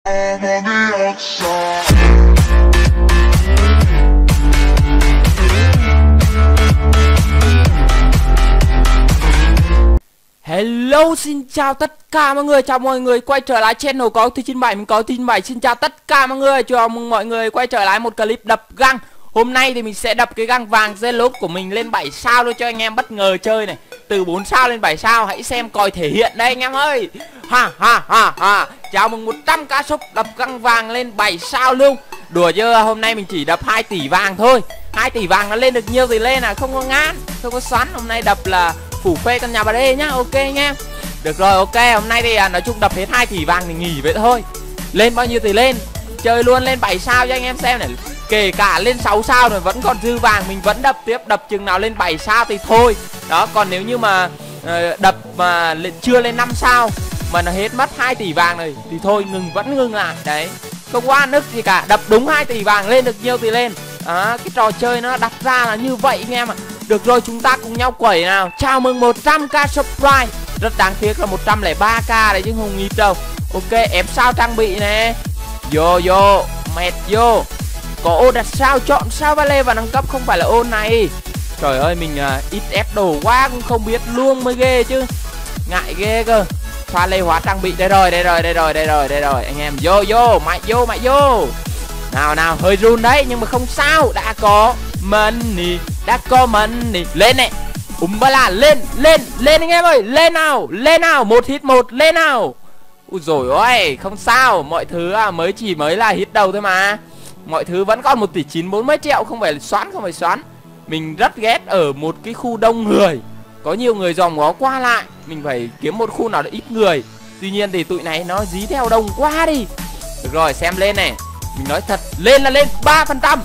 Hello, xin chào tất cả mọi người, chào mọi người quay trở lại channel có Thi 97, mình có Thi 97. Xin chào tất cả mọi người, chào mừng mọi người quay trở lại một clip đập găng. Hôm nay thì mình sẽ đập cái găng vàng Zelos của mình lên 7 sao thôi cho anh em bất ngờ chơi này. Từ 4 sao lên 7 sao, hãy xem còi thể hiện đây anh em ơi. Chào mừng 100k sub đập găng vàng lên 7 sao luôn. Đùa chưa, hôm nay mình chỉ đập 2 tỷ vàng thôi. 2 tỷ vàng nó lên được nhiều thì lên à, không có ngán, không có xoắn. Hôm nay đập là phủ phê con nhà bà đê nhá, ok nha. Được rồi, ok, hôm nay thì nói chung đập hết 2 tỷ vàng thì nghỉ vậy thôi. Lên bao nhiêu thì lên, chơi luôn lên 7 sao cho anh em xem này. Kể cả lên 6 sao rồi vẫn còn dư vàng, mình vẫn đập tiếp, đập chừng nào lên 7 sao thì thôi. Đó, còn nếu như mà đập mà chưa lên 5 sao mà nó hết mất 2 tỷ vàng rồi thì thôi vẫn ngừng lại. Đấy, không có ăn ức gì cả, đập đúng 2 tỷ vàng lên được nhiều thì lên. Cái trò chơi nó đặt ra là như vậy anh em ạ. Được rồi, chúng ta cùng nhau quẩy nào. Chào mừng 100k subscribe. Rất đáng tiếc là 103k đấy chứ không ít đâu. Ok, ép sao trang bị nè. Vô, mệt vô. Có ô đặt sao, chọn sao vale và nâng cấp, không phải là ô này. Trời ơi, mình ít ép đồ quá cũng không biết luôn mới ghê chứ. Ngại ghê cơ. Pha lê hóa trang bị, đây rồi. Anh em vô, mạnh vô. Nào, hơi run đấy nhưng mà không sao, đã có money. Lên này. Umbala lên anh em ơi, lên nào, một hit một, lên nào. Ui dồi ôi, không sao, mọi thứ mới là hit đầu thôi mà. Mọi thứ vẫn còn 1 tỷ 940 triệu, không phải xoắn. Mình rất ghét ở một cái khu đông người, có nhiều người dòm ngó qua lại. Mình phải kiếm một khu nào đó ít người. Tuy nhiên thì tụi này nó dí theo đông quá đi. Được rồi, xem lên này. Mình nói thật, lên là lên 3%,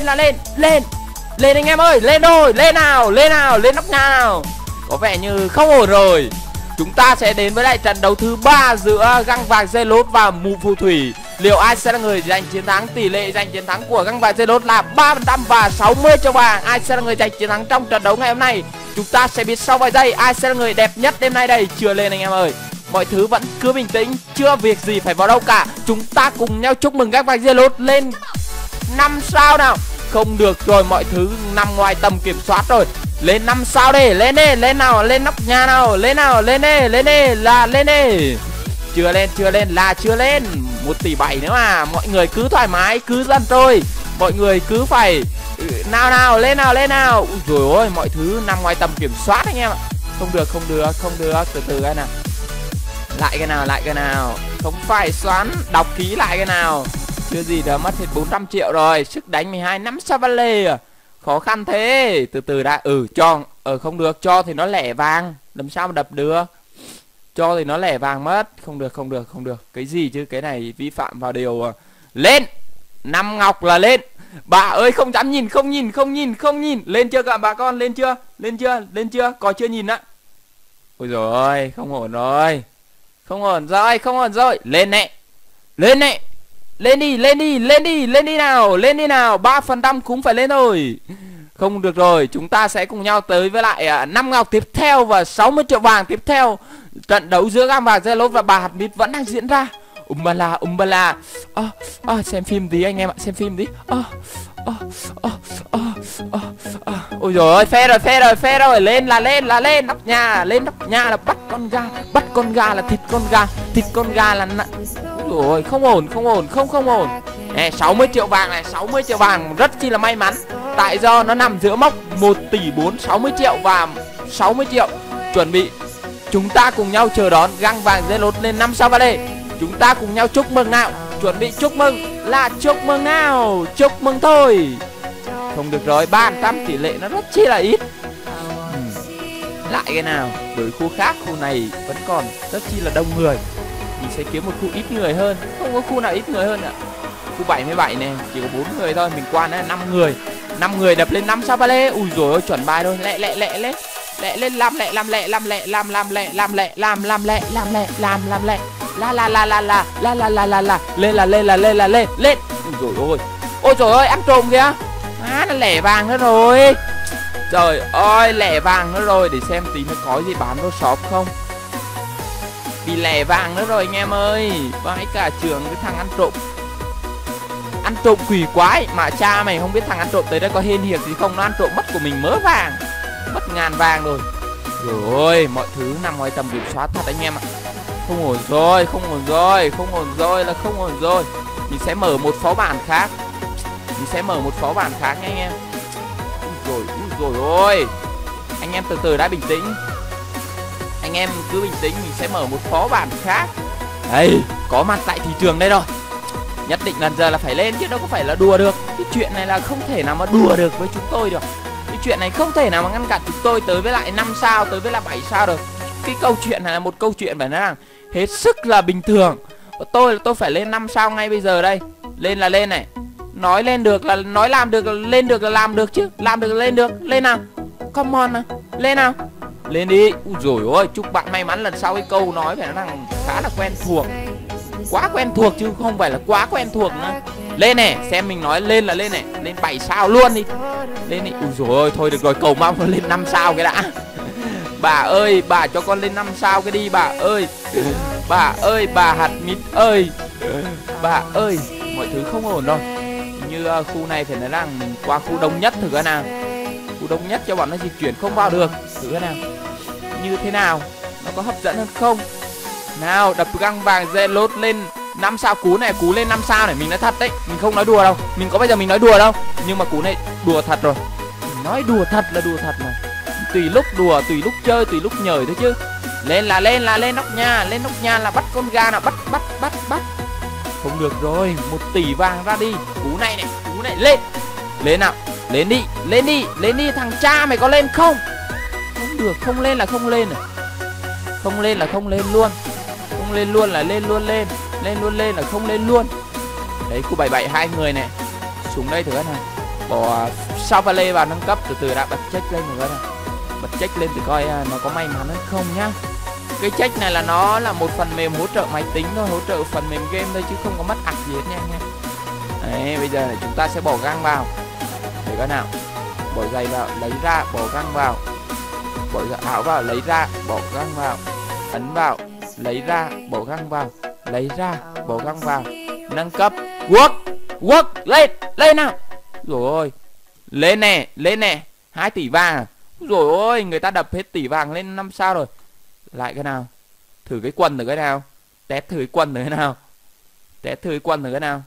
lên anh em ơi, lên rồi, lên nào, lên nóc nhà nào. Có vẻ như không ổn rồi. Chúng ta sẽ đến với lại trận đấu thứ 3 giữa găng vàng Zelos và mụ phù thủy. Liệu ai sẽ là người giành chiến thắng? Tỷ lệ giành chiến thắng của găng vàng Zelos là 3% và 60 triệu vàng. Ai sẽ là người giành chiến thắng trong trận đấu ngày hôm nay? Chúng ta sẽ biết sau vài giây. Ai sẽ là người đẹp nhất đêm nay đây? Chưa lên anh em ơi. Mọi thứ vẫn cứ bình tĩnh, chưa việc gì phải vào đâu cả. Chúng ta cùng nhau chúc mừng găng vàng Zelos lên 5 sao nào. Không được rồi, mọi thứ nằm ngoài tầm kiểm soát rồi. Lên 5 sao đi, lên nào, lên nóc nhà nào, lên đi. Chưa lên, 1 tỷ 7 nữa mà. Mọi người cứ thoải mái, cứ dần thôi. Mọi người cứ phải nào, lên nào. Ui dồi ôi, mọi thứ nằm ngoài tầm kiểm soát anh em ạ. Không được, từ cái nào. Lại cái nào. Không phải xoắn, đọc kỹ lại cái nào. Chưa gì đã mất hết 400 triệu rồi. Sức đánh 12 5 sao vale à. Khó khăn thế. Từ đã. Cho. Không được. Cho thì nó lẻ vàng. Làm sao mà đập được. Cho thì nó lẻ vàng mất. Không được. Cái gì chứ. Cái này vi phạm vào điều. Lên. 5 ngọc là lên. Bà ơi không dám nhìn. Không nhìn. Lên chưa cả bà con. Lên chưa. Có chưa nhìn á. Ôi dồi ôi. Không ổn rồi. Lên nè. Lên đi nào. 3% cũng phải lên thôi. Không được rồi, chúng ta sẽ cùng nhau tới với lại 5 ngọc tiếp theo và 60 triệu vàng tiếp theo. Trận đấu giữa găng vàng Zelos và bà hạt mít vẫn đang diễn ra. Umbala. Xem phim tí anh em ạ, xem phim tí. Ôi dồi ôi, phê rồi. Lên nóc nhà là bắt con gà là thịt con gà là ôi không ổn. 60 triệu vàng này, 60 triệu vàng rất chi là may mắn. Tại do nó nằm giữa mốc 1 tỷ 4, 60 triệu và 60 triệu. Chuẩn bị. Chúng ta cùng nhau chờ đón găng vàng Zelos lên 5 sao vale. Chúng ta cùng nhau chúc mừng nào. Chuẩn bị chúc mừng là chúc mừng nào. Chúc mừng thôi. Không được rồi, 3% tỷ lệ nó rất chi là ít. Lại cái nào. Đổi khu khác, khu này vẫn còn rất chi là đông người. Mình sẽ kiếm một khu ít người hơn. Không có khu nào ít người hơn ạ. Khu 77 này chỉ có 4 người thôi. Mình qua nó là 5 người. 5 người đập lên 5 sao vale. Ui dồi ôi, chuẩn bài thôi. Lẹ lên. Làm lẹ. Lên. Ôi dồi ôi, ăn trộm kìa. Nó lẻ vàng nữa rồi. Trời ơi, lẻ vàng nữa rồi. Để xem tí nó có gì bán vô shop không. bị lẻ vàng nữa rồi anh em ơi. Vãi cả trường cái thằng ăn trộm. Ăn trộm quỷ quái. Mà cha mày không biết thằng ăn trộm tới đây có hên hiệp gì không. Nó ăn trộm mất của mình mớ vàng. Mất ngàn vàng rồi. Rồi mọi thứ nằm ngoài tầm kiểm soát thật anh em ạ. Không ổn rồi, không ổn rồi, không ổn rồi là không ổn rồi. Mình sẽ mở một phó bản khác. Mình sẽ mở một phó bản khác nha anh em. Ui rồi ôi. Anh em từ từ đã, bình tĩnh. Anh em cứ bình tĩnh, mình sẽ mở một phó bản khác. Đây, có mặt tại thị trường đây rồi. Nhất định lần giờ là phải lên chứ đâu có phải là đùa được. Cái chuyện này là không thể nào mà đùa được với chúng tôi được. Cái chuyện này không thể nào mà ngăn cản chúng tôi tới với lại 5 sao, tới với lại 7 sao được. Cái câu chuyện này là một câu chuyện phải nói rằng hết sức là bình thường. Tôi phải lên 5 sao ngay bây giờ đây. Lên là lên này. Nói lên được là nói, làm được là lên được là làm được chứ. Làm được là lên được. Lên nào. Come on nào. Lên nào. Lên đi. Úi dồi ôi, chúc bạn may mắn. Lần sau cái câu nói phải nói rằng khá là quen thuộc. Quá quen thuộc chứ không phải là quá quen thuộc nữa. Lên này, xem mình nói lên là lên này. Lên 7 sao luôn đi. Lên đi. Úi dồi ôi, thôi được rồi, cầu mong nó lên 5 sao cái đã. Bà ơi, bà cho con lên 5 sao cái đi bà ơi. Bà ơi, bà hạt mít ơi. Bà ơi, mọi thứ không ổn đâu. Như khu này phải nói rằng mình qua khu đông nhất thử coi nào. Khu đông nhất cho bọn nó di chuyển không vào được. Thử coi nào. Như thế nào? Nó có hấp dẫn hơn không? Nào, đập găng vàng Zealot lên 5 sao. Cú này, cú lên 5 sao này, mình nói thật đấy. Mình không nói đùa đâu. Mình có bây giờ mình nói đùa đâu. Nhưng mà cú này đùa thật rồi. Mình nói đùa thật là đùa thật mà. Tùy lúc đùa, tùy lúc chơi, tùy lúc nhời thôi chứ. Lên là lên nóc nhà. Lên nóc nhà là bắt con gà nào. Bắt. Không được rồi, 1 tỷ vàng ra đi. Cú này lên. Lên nào. Lên đi thằng cha mày có lên không? Không được, không lên là không lên. Không lên là không lên luôn. Không lên luôn là lên luôn lên. Lên luôn lên là không lên luôn. Đấy, khu 77 2 người này. Xuống đây thử nào. Bỏ sao Vale vào nâng cấp, từ từ đã, bật check lên rồi nào. Bật check lên thì coi nó có may mắn hay không nhá. Cái check này là nó là một phần mềm hỗ trợ máy tính thôi, hỗ trợ phần mềm game thôi chứ không có mất ạc gì hết nha anh em. Đấy, bây giờ này chúng ta sẽ bỏ găng vào. Để coi nào. Bỏ giày vào, lấy ra, bỏ găng vào. Bỏ áo vào, lấy ra, bỏ găng vào. Ấn vào, lấy ra, bỏ găng vào. Lấy ra, bỏ găng vào. Nâng cấp. Work, lên nào. Rồi, lên nè, 2 tỷ vàng. Rồi ôi, người ta đập hết tỷ vàng lên 5 sao rồi. Lại cái nào. Thử cái quần thử cái nào. Test thử cái quần thử cái nào.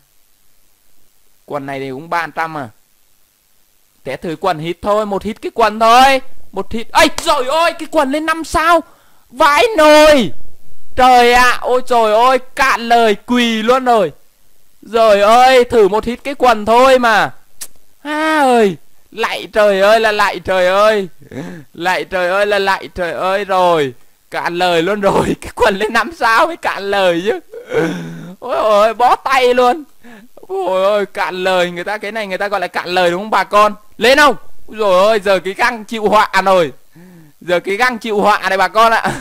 Quần này thì cũng 300 à. Test thử quần hit thôi, 1 hit cái quần thôi. 1 hit. Ây trời ơi, cái quần lên 5 sao. Vãi nồi. Trời ạ, ôi trời ơi, cạn lời quỳ luôn rồi. Rồi ơi, thử 1 hit cái quần thôi mà. Ơi, lại trời ơi là lại trời ơi. Lại trời ơi là lại trời ơi rồi. Cạn lời luôn rồi. Cái quần lên 5 sao mới cạn lời chứ. Ôi ôi, bó tay luôn. Ôi ôi, cạn lời. Người ta cái này người ta gọi là cạn lời đúng không bà con? Lên không? Rồi ôi, giờ cái găng chịu họa rồi. Giờ cái găng chịu họa này bà con ạ.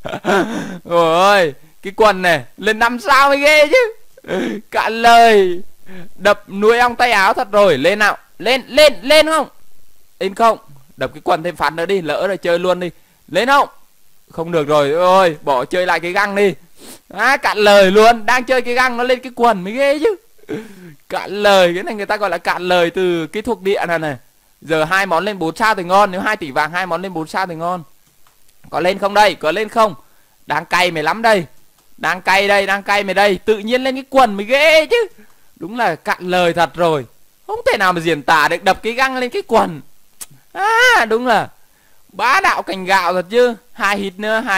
Ôi ôi, cái quần này lên 5 sao mới ghê chứ. Cạn lời. Đập nuôi ong tay áo thật rồi. Lên nào. Lên không? Lên không? Đập cái quần thêm phát nữa đi. Lỡ rồi chơi luôn đi. Lên không? Không được rồi. Ôi, bỏ chơi lại cái găng đi. Cạn lời luôn. Đang chơi cái găng nó lên cái quần mới ghê chứ. Cạn lời. Cái này người ta gọi là cạn lời từ cái thuộc địa này. Giờ 2 món lên 4 sao thì ngon. Nếu 2 tỷ vàng 2 món lên 4 sao thì ngon. Có lên không đây? Có lên không? Đang cay mày lắm đây. Đang cay mày đây. Tự nhiên lên cái quần mới ghê chứ. Đúng là cạn lời thật rồi. Không thể nào mà diễn tả được. Đập cái găng lên cái quần. Đúng là bá đạo cành gạo thật chứ. 2 hit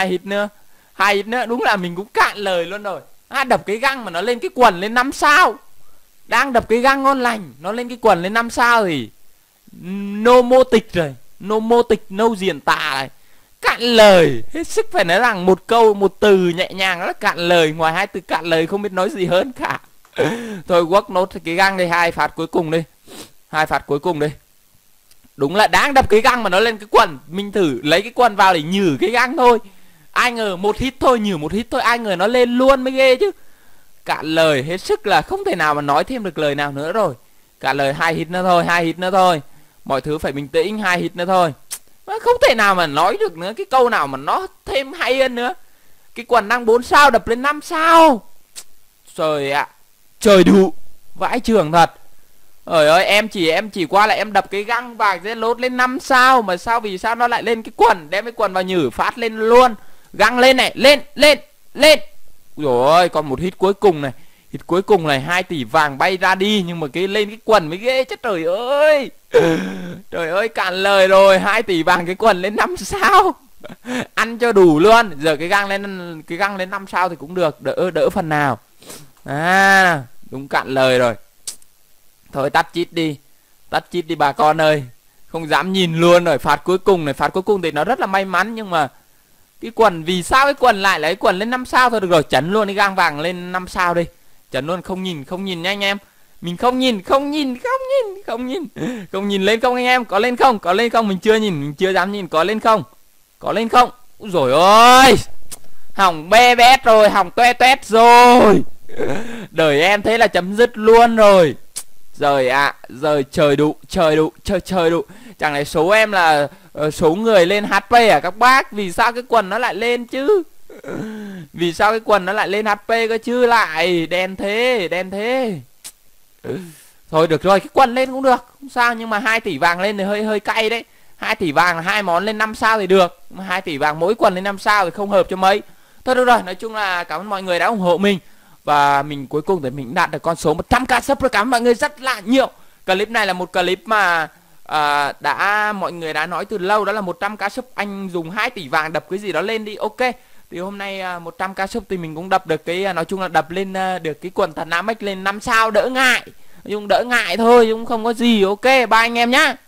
nữa. Đúng là mình cũng cạn lời luôn rồi. Đập cái găng mà nó lên cái quần lên 5 sao. Đang đập cái găng ngon lành, nó lên cái quần lên 5 sao thì no mô tịch rồi. No mô tịch, no diễn tả này. Cạn lời. Hết sức phải nói rằng một câu, một từ nhẹ nhàng đó là cạn lời. Ngoài 2 từ cạn lời không biết nói gì hơn cả. Thôi quất nốt cái găng đây. 2 phát cuối cùng đi. Đúng là đáng đập cái găng mà nó lên cái quần. Mình thử lấy cái quần vào để nhử cái găng thôi. Ai ngờ 1 hit thôi, nhử 1 hit thôi. Ai ngờ nó lên luôn mới ghê chứ. Cạn lời hết sức là không thể nào mà nói thêm được lời nào nữa rồi. Cạn lời 2 hit nữa thôi. Mọi thứ phải bình tĩnh. 2 hit nữa thôi. Không thể nào mà nói được nữa cái câu nào mà nó thêm hay hơn nữa. Cái quần đang 4 sao đập lên 5 sao. Trời ạ, trời đủ vãi chưởng thật. Trời ơi, em chỉ qua là em đập cái găng vàng dây lốt lên 5 sao mà sao vì sao nó lại lên cái quần, đem cái quần vào nhử phát lên luôn. Găng lên này, lên lên lên. Rồi còn một hit cuối cùng này. Hit cuối cùng này 2 tỷ vàng bay ra đi, nhưng mà cái lên cái quần mới ghê chứ trời ơi. Trời ơi cạn lời rồi, 2 tỷ vàng cái quần lên 5 sao. Ăn cho đủ luôn. Giờ cái găng lên 5 sao thì cũng được, đỡ phần nào. À, đúng cạn lời rồi. Thôi tắt chít đi. Tắt chít đi bà con ơi. Không dám nhìn luôn rồi. Phạt cuối cùng này, phạt cuối cùng thì nó rất là may mắn, nhưng mà cái quần, vì sao cái quần lại lấy quần lên 5 sao. Thôi được rồi, chấn luôn cái gang vàng lên 5 sao đi. Chấn luôn, không nhìn nha anh em. Mình không nhìn lên không anh em. Có lên không? Có lên không? Mình chưa nhìn, mình chưa dám nhìn. Có lên không? Có lên không? Úi dồi ôi, hỏng bê bét rồi, hỏng toe toét rồi. Đời em thế là chấm dứt luôn rồi. Rồi ạ, rồi trời đủ. Chẳng lẽ số em là số người lên HP à các bác? Vì sao cái quần nó lại lên chứ? Vì sao cái quần nó lại lên HP cơ chứ lại? Đen thế. Thôi được rồi, cái quần lên cũng được, không sao. Nhưng mà 2 tỷ vàng lên thì hơi cay đấy. 2 tỷ vàng là 2 món lên 5 sao thì được. 2 tỷ vàng mỗi quần lên 5 sao thì không hợp cho mấy. Thôi được rồi, nói chung là cảm ơn mọi người đã ủng hộ mình. Và mình cuối cùng thì mình đạt được con số 100k sub rồi. Cảm ơn mọi người rất là nhiều. Clip này là một clip mà mọi người đã nói từ lâu, đó là 100k sub anh dùng 2 tỷ vàng đập cái gì đó lên đi. Ok, thì hôm nay 100k sub thì mình cũng đập được cái, nói chung là đập lên được cái quần thần Namek lên 5 sao đỡ ngại. Nói chung đỡ ngại thôi, cũng không có gì. Ok, bye anh em nhá.